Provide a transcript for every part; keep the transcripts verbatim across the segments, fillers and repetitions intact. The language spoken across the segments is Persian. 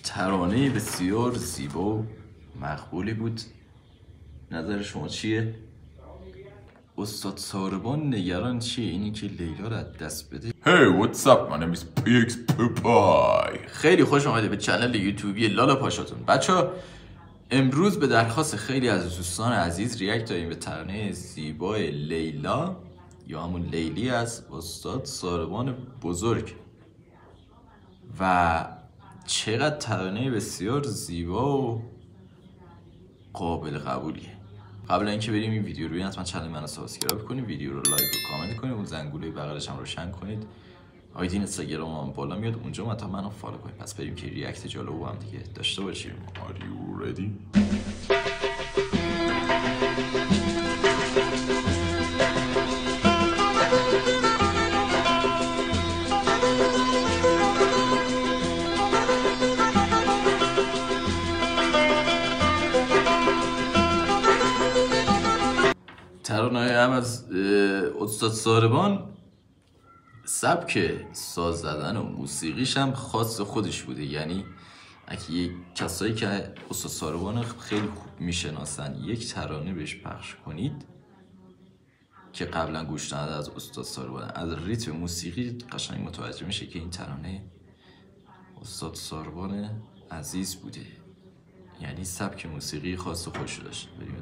ترانه بسیار زیبا و مقبولی بود. نظر شما چیه؟ استاد ساربان نگران چیه؟ اینی که لیلا رو از دست بده. Hey, what's up? My name is P X Popeye. خیلی خوش آمده به چنل یوتیوبی لالا پاشاتون. بچه‌ها امروز به درخواست خیلی از دوستان عزیز ریاکت داریم به ترانه زیبای لیلا یا همون لیلی از استاد ساربان بزرگ و چقدر ترانه بسیار زیبا و قابل قبولیه. قبل اینکه بریم این ویدیو رو ببینید حتما چنل منو سابسکرایب کنید، ویدیو رو لایک و کامنت کنید، اون زنگوله بغلش هم روشن کنید. آیدی اینستاگرامم بالا میاد اونجا حتما منو فالو کنید. پس بریم که ریاکت جالب با هم دیگه داشته باشیم. Are you ready? ترانه‌های هم از استاد ساربان سبک ساز زدن و موسیقیش هم خاص خودش بوده. یعنی اگه یک کسایی که استاد ساربان خیلی خوب میشناسن یک ترانه بهش پخش کنید که قبلا گوش نداده از استاد ساربان، از ریتم موسیقی قشنگ متوجه میشه که این ترانه استاد ساربان عزیز بوده. یعنی سبک موسیقی خاص خودش داشت. بریم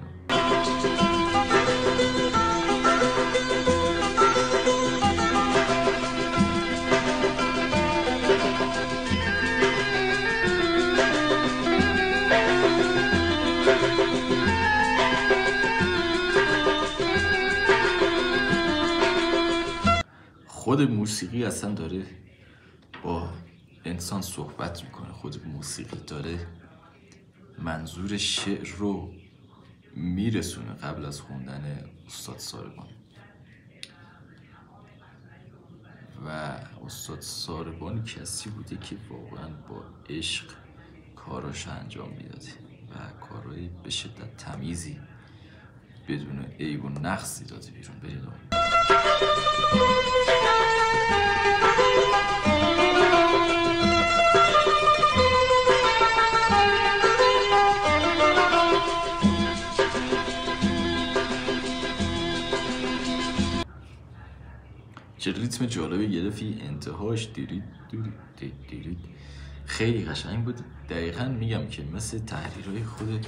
خود موسیقی اصلا داره با انسان صحبت میکنه. خود موسیقی داره منظور شعر رو میرسونه قبل از خوندن استاد ساربان. و استاد ساربان کسی بوده که واقعا با عشق کاراش انجام میداده و کارهای به شدت تمیزی بدون عیب و نقصی داده بیرون. برید چه ریتم جالبی گرفتی، انتهاش دیرید دیرید دیرید خیلی قشنگ بود. دقیقا میگم که مثل تحریرهای خود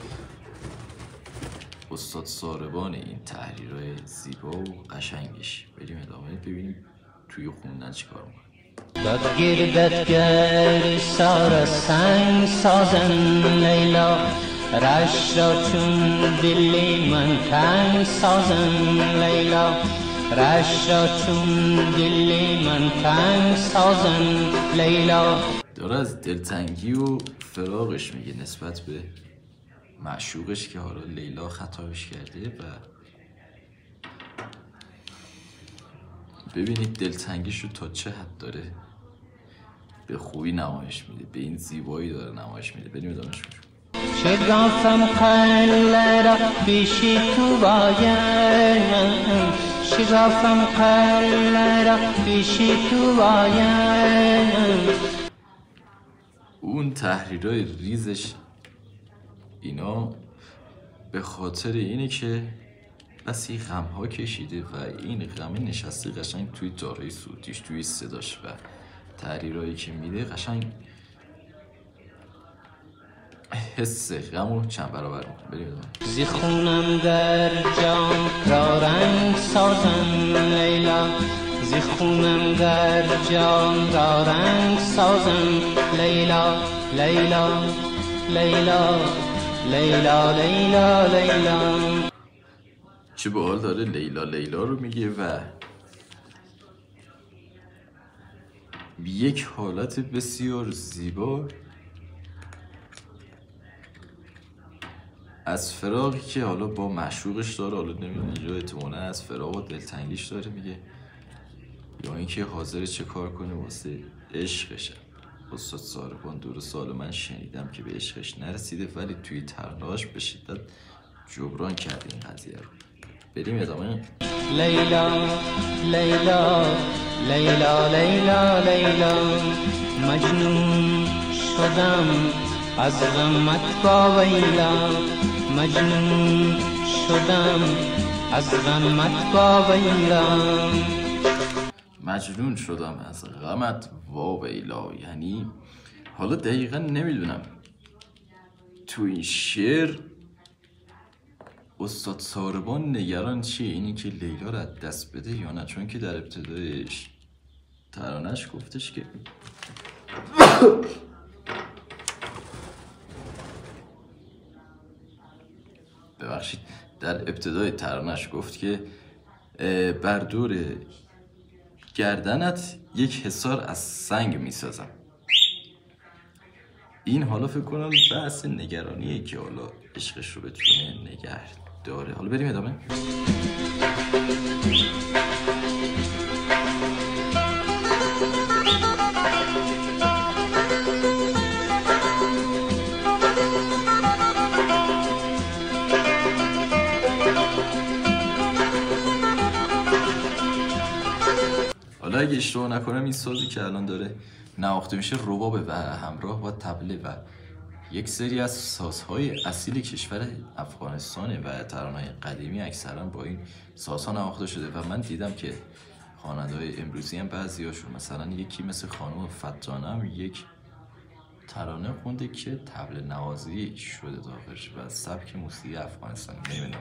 استاد ساربان این تحریرهای زیبا و قشنگش. بریم ادامه ببینیم توی خوندن چیکار میکنه. دادگیر دادگر سار سنگ سازن لیلا، رش را چون دلی من تنگ سازن لیلا، رش را چون دلی من تنگ سازن لیلا. داره از دلتنگی و فراقش میگه نسبت به معشوقش که حالا لیلا خطابش کرده و ببینید دلتنگیشو تا چه حد داره به خوبی نمایش میده، به این زیبایی داره نمایش میده. بریم ادامهش کنیم. شگافم قلب بیشی تو باید، شگافم قلب بیشی تو باید. اون تحریرهای ریزش اینا به خاطر اینه که بسی غمها کشیده و این غم نشسته قشنگ توی دارای صوتیش، توی صداش و تحریرهایی که میده قشنگ حس غمو چند برابر میکنه. بریم ادامه. زی خونم در جام را رنگ سازن لیلا، زی خونم در جام را رنگ سازن لیلا لیلا لیلا لیلا لیلا لیلا. چه باحال داره لیلا لیلا رو میگه و یک حالت بسیار زیبا از فراقی که حالا با معشوقش داره، حالا نمیدونم اینجا احتمالاً از فراق و دلتنگیش داره میگه یا اینکه حاضر چه کار کنه واسه عشقش. استاد ساربان دور سال من شنیدم که به عشقش نرسیده ولی توی ترانه‌اش به شدت جبران کرده این قضیه رو. بریم ادامه. لیلا لیلا لیلا لیلا لیلا مجنون شدم از غمت با ویلا، مجنون شدم از غمت با ویلا. مجنون شدم از غمت وا ویلا. یعنی حالا دقیقا نمیدونم تو این شعر استاد ساربان نگران چیه، اینی که لیلا رو از دست بده یا نه؟ چون که در ابتدایش ترانش گفتش که ببخشید در ابتدای ترانش گفت که بر دور گردنت یک حصار از سنگ میسازم. این حالا فکر کنم بحث نگرانیه که حالا عشقش رو بتونه نگه داره. حالا بریم ادامه. حالا اگه اشتباه نکنم این سازی که الان داره نواخته میشه ربابه و همراه با طبله و یک سری از سازهای اصیل کشور افغانستانه و ترانه‌های قدیمی اکثرا با این سازها نواخته شده. و من دیدم که خواننده‌های امروزی هم بعضی‌هاشون مثلا یکی مثل خانم فتانه هم یک ترانه خونده که طبله نوازی شده داخلش و سبک موسیقی افغانستان. نمیدونم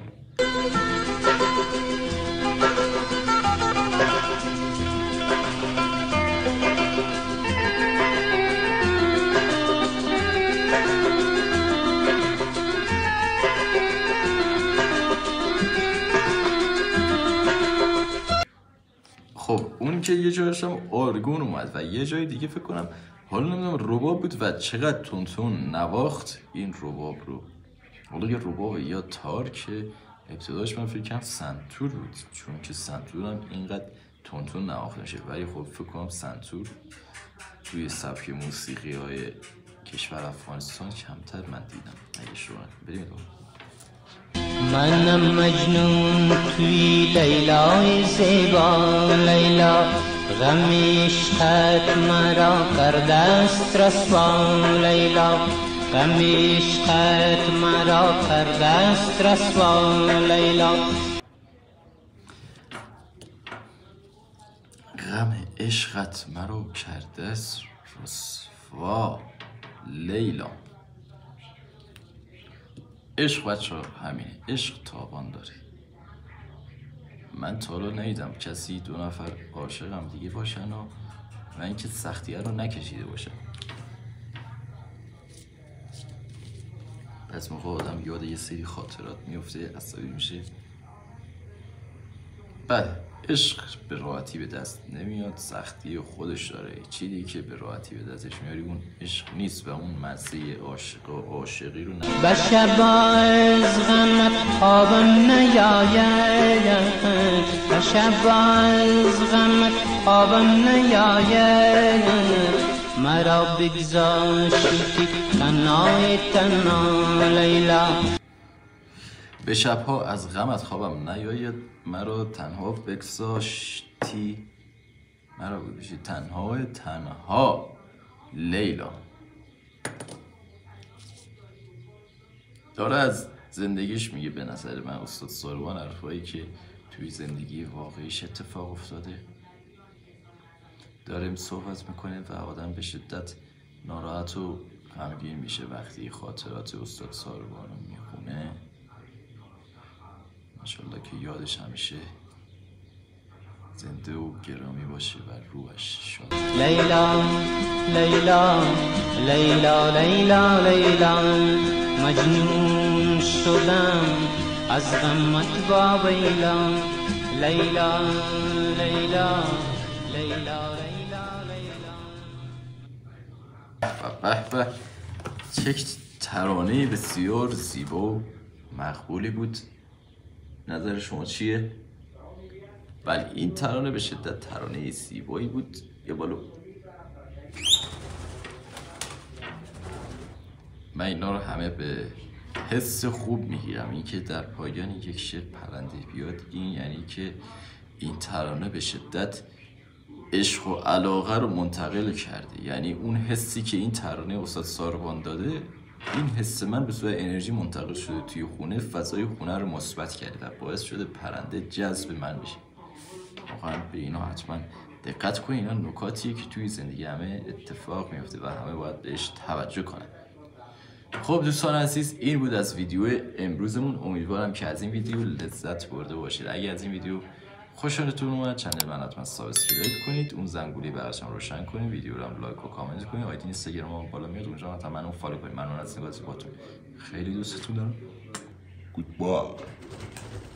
خب اون که یه جایش هم آرگون اومد و یه جای دیگه فکر کنم حالا نمیدونم رباب بود و چقدر تونتون نواخت این رباب رو. حالا یه رباب یا تار که ابتداش من فکر کنم سنتور بود، چون که سنتور هم اینقدر تونتون نواخته میشه، ولی خب فکر کنم سنتور توی سبک موسیقی های کشور افغانستان کمتر من دیدم. اگه شما بریم ادامه. منم مجنون توی لیلای زیبا، لیلا غم عشقت مرا کرده است رسوا، لیلا غم عشقت مرا کرده است رسوا، لیلا غم عشقت مرا کرده است رسوا لیلا. عشق بچه ها همینه، عشق تابان داره. من تا حالا ندیدم کسی دو نفر عاشق هم دیگه باشن و و اینکه سختیه رو نکشیده باشن. پس موقع آدم یاد یه سری خاطرات میفته، عصبی میشه. بله عشق به راحتی به دست نمیاد، سختی خودش داره. چیزی که به راحتی به دستش میاری اون عشق نیست و اون مزه عاشق و عاشقی رو نداره. به شب از غمت خوابم نیاید، به شب از غمت خوابم نیاید، مرا بگذاشتی تنهای تنها لیلا. به شبها از غمت خوابم نیاید، مرا تنها بگذاشتی، مرا بگذاشتی تنها تنها لیلا. داره از زندگیش میگه به نظر من استاد ساربان، حرفایی که توی زندگی واقعیش اتفاق افتاده داریم صحبت میکنه و آدم به شدت ناراحت و غمگین میشه وقتی خاطرات استاد ساربان رو میخونه. ماشاءالله که یادش همیشه زنده و گرامی باشه و روحش شاد. لیلا لیلا لیلا لیلا لیلا مجنون شدم از غمت با ویلا، لیلا لیلا لیلا لیلا لیلا. به به چه ترانه بسیار زیبا و مقبولی بود. نظر شما چیه؟ ولی این ترانه به شدت ترانه زیبایی بود. یه بالو من اینا رو همه به حس خوب میگیرم. این که در پایان یک شعر پرنده بیاد، این یعنی که این ترانه به شدت عشق و علاقه رو منتقل کرده. یعنی اون حسی که این ترانه استاد ساربان داده، این حس من به صورت انرژی منتقل شده توی خونه، فضای خونه رو مثبت کرده و باعث شده پرنده جذب من بشه. واقعا به اینا حتما دقت کنید، اینا نکاتیه که توی زندگی همه اتفاق میفته و همه باید بهش توجه کنن. خب دوستان عزیز، این بود از ویدیو امروزمون. امیدوارم که از این ویدیو لذت برده باشید. اگه از این ویدیو خوشتون اومد، چنل من حتما سابسکرایب کنید، اون زنگوله بغلش هم روشن کنید، ویدیو رو هم لایک و کامنت کنید، آیدی اینستاگرام بالا میاد اونجا حتما منو فالو کنید. ممنون از نگاهتون. خیلی دوستتون دارم. Goodbye.